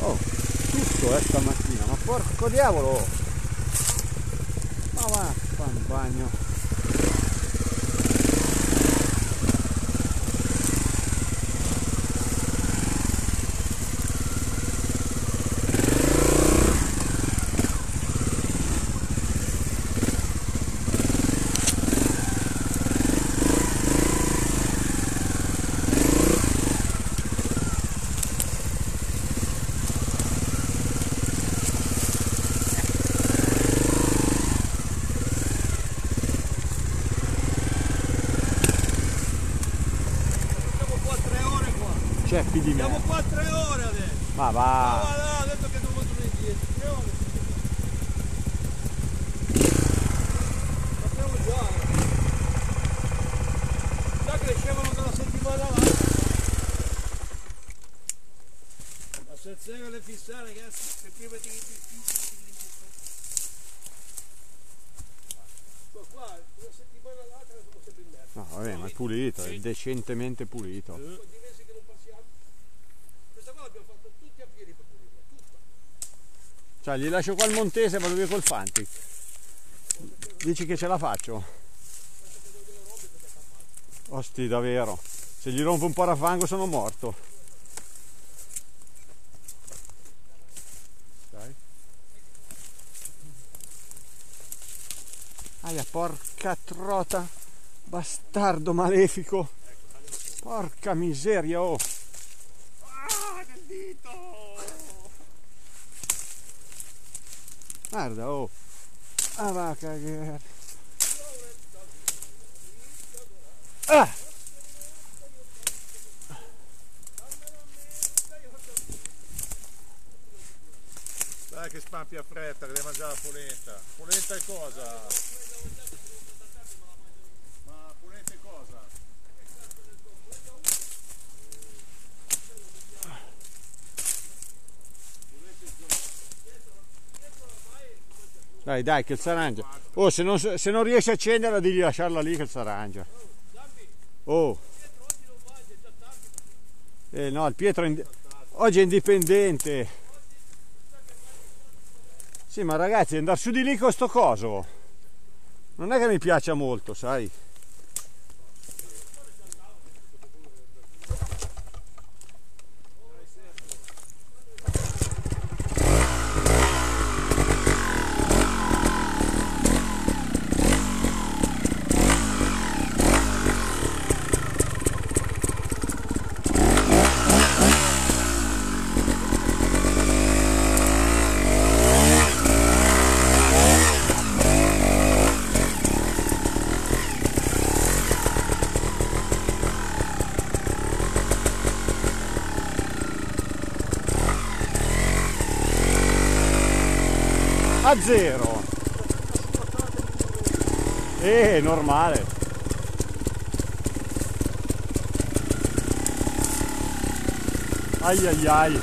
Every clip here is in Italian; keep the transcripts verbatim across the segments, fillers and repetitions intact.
Oh, tutto è stamattina, ma porco diavolo! Ma va, fa un bagno. Ceppi di me. Siamo qua tre ore adesso. Ma va. Ma va là, ha detto che devo tornare indietro. tre ore. Sappiamo già. Già crescevano dalla settimana l'altra. La sezione le fissare, ragazzi. Se prima ti qua, qua, una settimana l'altra sono sempre in merda. No, vabbè, ma è pulito, è decentemente pulito. Eh. Cioè, gli lascio qua il Montese e vado via col Fantic. Dici che ce la faccio? Osti, davvero. Se gli rompo un parafango sono morto. Dai. Aia, porca trota. Bastardo malefico. Porca miseria, oh. Ah, che dito! Guarda, oh. Ah, va a cagare. Ah! Dai che spampi a fretta, che devi mangiare la polenta. Polenta e cosa? Ma polenta e cosa? Dai, dai, che s'arrangia. Oh, se non, se non riesci a accenderla, devi lasciarla lì che s'arrangia. Oh. Eh no, il Pietro è oggi è indipendente. Sì, ma ragazzi, andare su di lì con sto coso non è che mi piaccia molto, sai? A zero. Eh, normale. Ai ai ai.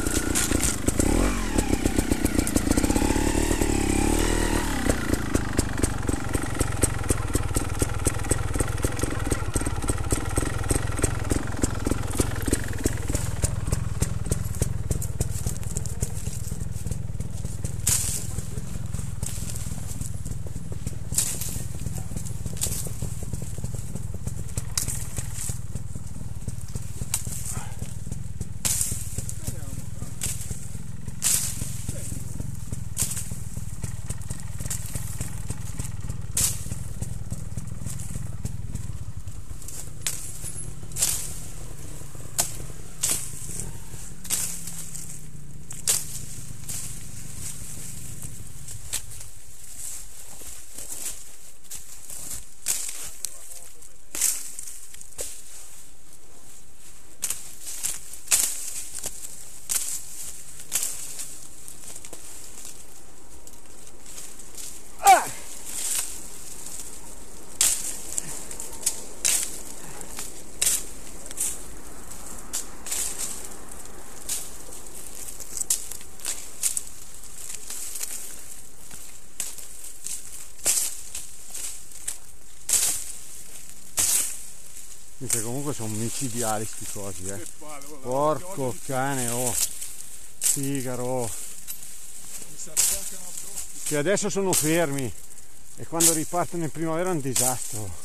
Perché comunque sono micidiali sti cosi, eh. Porco cane, oh. Figaro, Mi si attaccano addosso. che adesso sono fermi e quando ripartono in primavera è un disastro.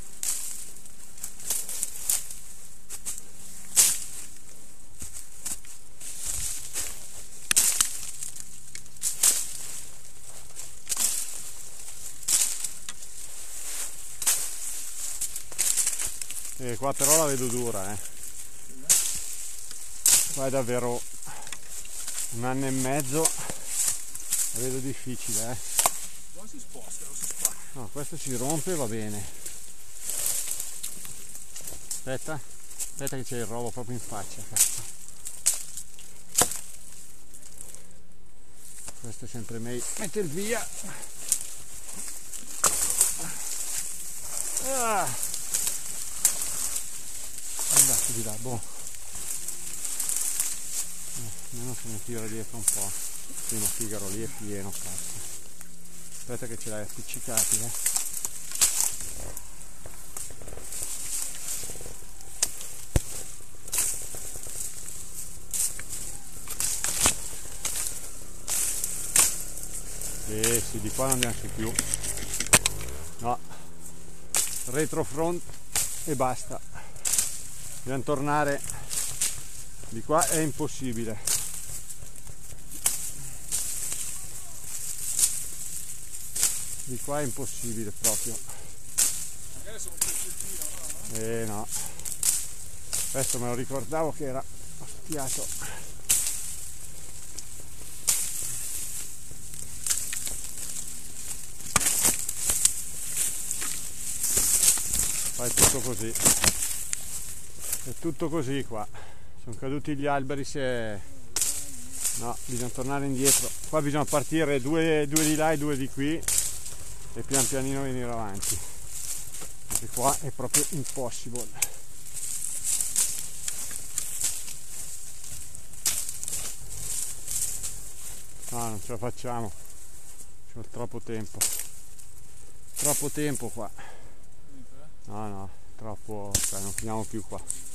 E qua però la vedo dura, eh. Qua è davvero un anno e mezzo, la vedo difficile, eh. Non si sposta, non si spacca. No, questo si rompe e va bene. Aspetta, aspetta che c'è il rovo proprio in faccia. Cazzo. Questo è sempre meglio. Mette il via. Ah. Andate di là, boh. Eh, almeno se ne tira dietro un po'. Il primo Figaro lì è pieno, cazzo. Aspetta che ce l'hai appiccicati, eh. Eh sì, di qua non andiamo su più. No. Retrofront e basta. Dobbiamo tornare. Di qua è impossibile. Di qua è impossibile proprio. Magari sono un pezzettino, no? Eh no. Questo me lo ricordavo che era stiato. Fa è tutto così. È tutto così qua. Sono caduti gli alberi, se no, bisogna tornare indietro. Qua bisogna partire due, due di là e due di qui e pian pianino venire avanti, perché qua è proprio impossibile. No, non ce la facciamo, ci vuole troppo tempo, troppo tempo qua. No, no, troppo, cioè non finiamo più qua.